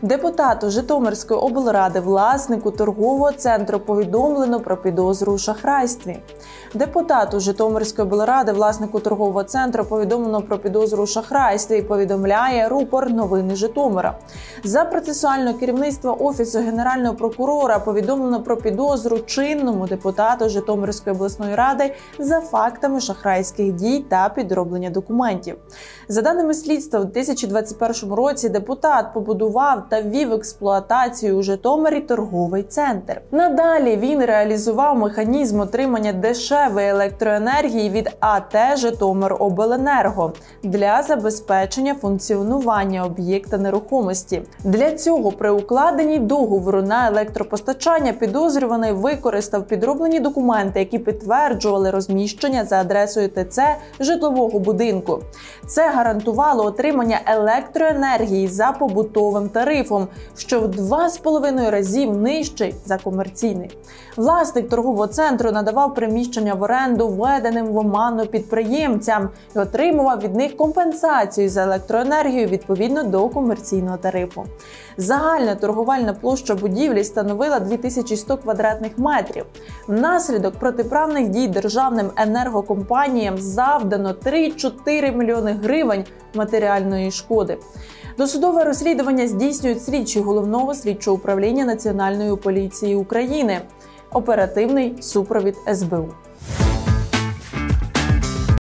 Депутату Житомирської облради, власнику торгового центру, повідомлено про підозру у шахрайстві. Депутату Житомирської облради, власнику торгового центру, повідомлено про підозру у шахрайстві, повідомляє рупор «Новини Житомира». За процесуального керівництва Офісу Генерального прокурора повідомлено про підозру чинному депутату Житомирської обласної ради за фактами шахрайських дій та підроблення документів. За даними слідства, у 2021 році депутат побудував та ввів в експлуатацію у Житомирі торговий центр. Надалі він реалізував механізм отримання дешевої електроенергії від АТ «Житомиробленерго» для забезпечення функціонування об'єкта нерухомості. Для цього при укладенні договору на електропостачання підозрюваний використав підроблені документи, які підтверджували розміщення за адресою ТЦ житлового будинку. Це гарантувало отримання електроенергії за побутовим тарифом, що в 2,5 разів нижчий за комерційний. Власник торгового центру надавав приміщення в оренду введеним в оману підприємцям і отримував від них компенсацію за електроенергію відповідно до комерційного тарифу. Загальна торговельна площа будівлі становила 2100 квадратних метрів. Внаслідок протиправних дій державним енергокомпаніям завдано 3-4 мільйони гривень матеріальної шкоди. Досудове розслідування здійснюють слідчі Головного слідчого управління Національної поліції України. Оперативний супровід СБУ.